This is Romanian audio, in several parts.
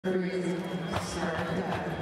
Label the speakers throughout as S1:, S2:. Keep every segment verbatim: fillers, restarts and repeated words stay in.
S1: Three, start time.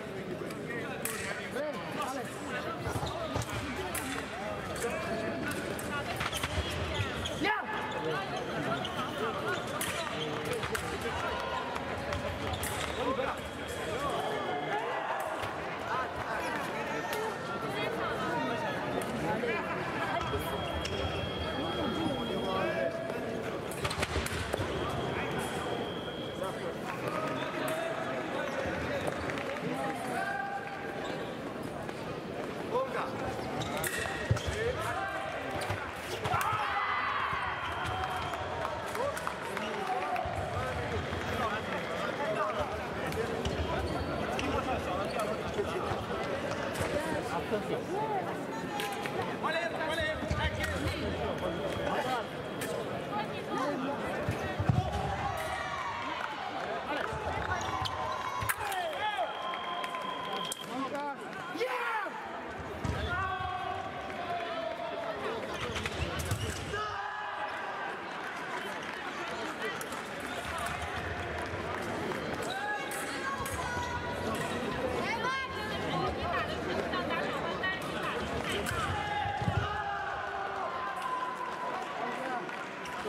S2: Ven, Alex.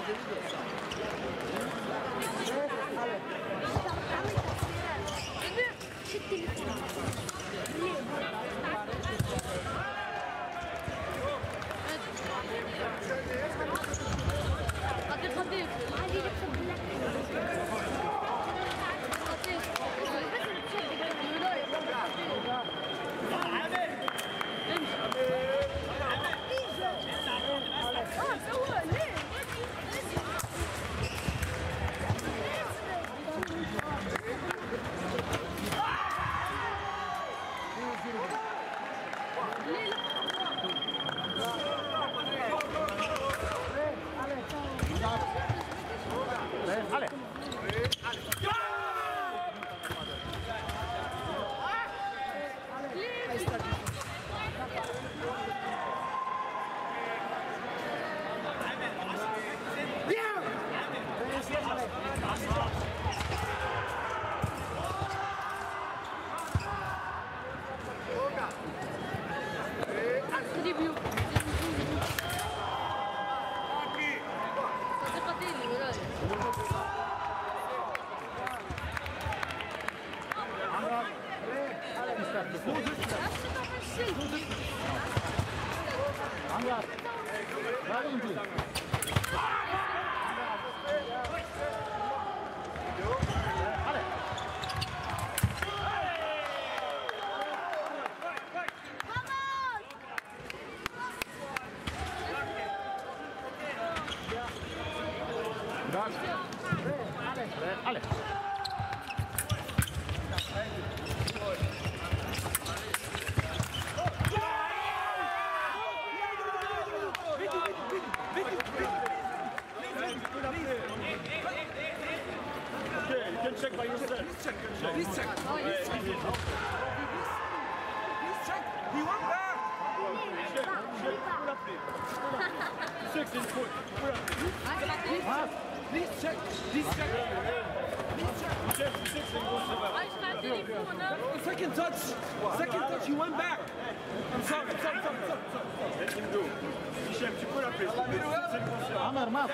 S2: Second touch. Second touch. He went back. I'm sorry. I'm sorry. I'm sorry.
S3: Let him go. Michel, tu peux l'appeler. C'est une grosse erreur.
S4: Amar, Maf.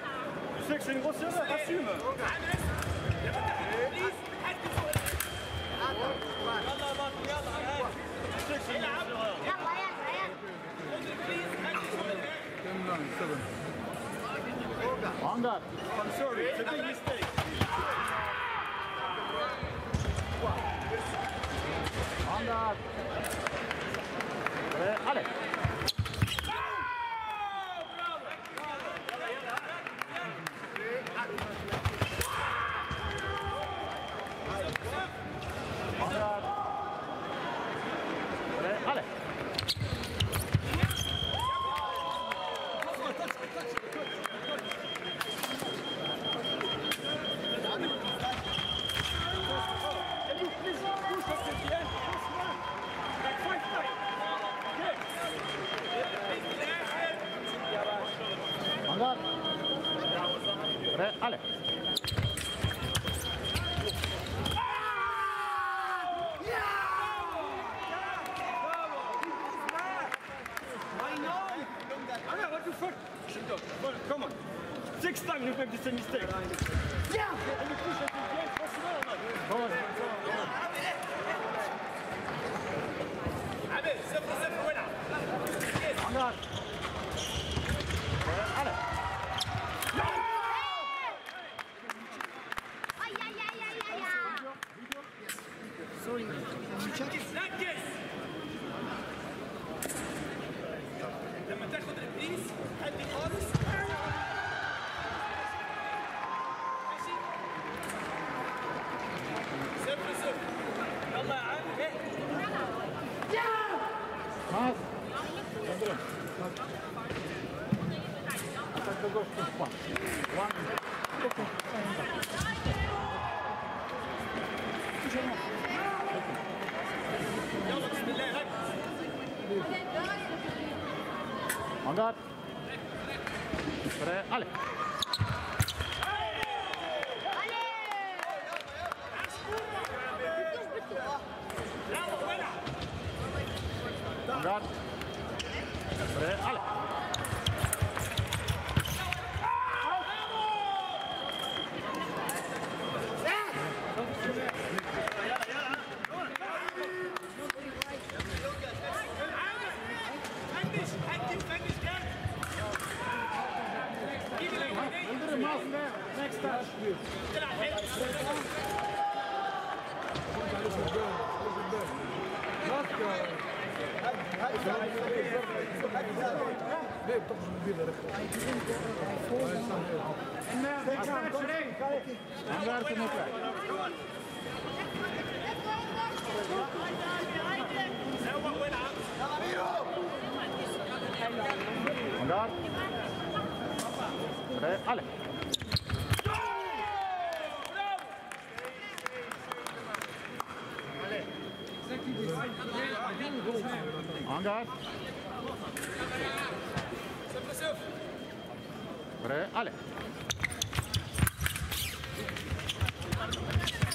S3: Tu sais que c'est une grosse erreur, assume.
S4: Vanguard.
S3: I'm sorry, it's a big mistake.
S4: Vanguard. Allez. Vanguard. Allez. Vanguard. Allez.
S3: What the fuck? Come on. Six times you make the same mistake. Yeah! And you push it again, possible or not? Allez, c'est pour ça pour là.
S4: Vanguard. Allez.
S5: Aïe aïe aïe aïe aïe aïe.
S2: Sorry. Did you check it?
S3: لما تاخد البيس هدي خالص. ماشي؟ صفر صفر. يلا يا عم.
S4: Mas. André. Attack the ghost of one. One.
S3: يلا بسم الله هاي.
S4: Vanguard. Allez. Vanguard. Allez. Pass there. Next touch. Hangar to move back. Hangar. Tre, alle. Hangar. Tre, alle.